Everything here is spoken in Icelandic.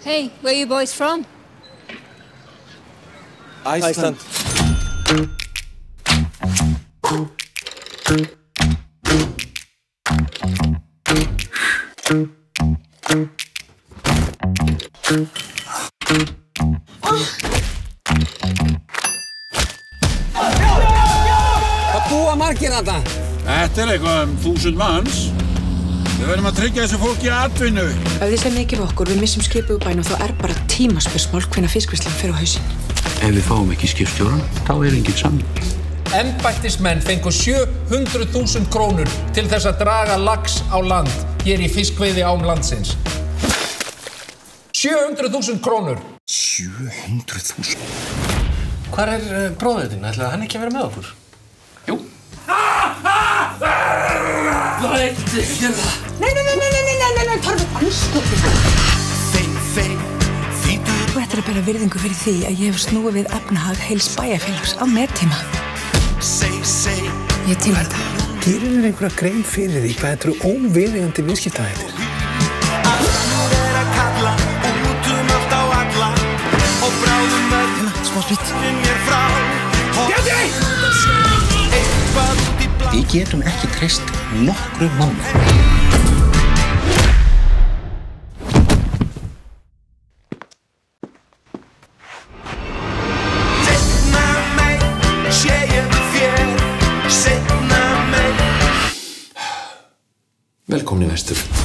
Hey, where are you boys from? Iceland. Hvað búa margir þarna? Þetta eitthvað 1000 manns. Við verðum að tryggja þessu fólki atvinnu. Ef þið sem mikið við okkur, við missum skipið úr bænum, þá bara tímaspursmál hvenær fiskvinnslan fer á hausinn. Ef við fáum ekki skipstjóran, þá engin samningur. Embættismenn fengu 700.000 krónur til þess að draga lax á land hér í fiskveiði ám landsins. 700.000 krónur. 700.000. Hvar bróðir þinn? Ætlaði hann ekki að vera með okkur? Jú. Það ekki gera það. Nei, Torfi, anskotið. Þú ættir að bera virðingu fyrir því að ég hef snúið við efnahag heils bæjarfélags á mettíma. Ég til þetta. Gerir þér einhverja grein fyrir því hvað þetta eru óviðeigandi viðskiptahættir? Smá spritt. Við getum ekki treyst nokkru manni. Velkomin í vestur.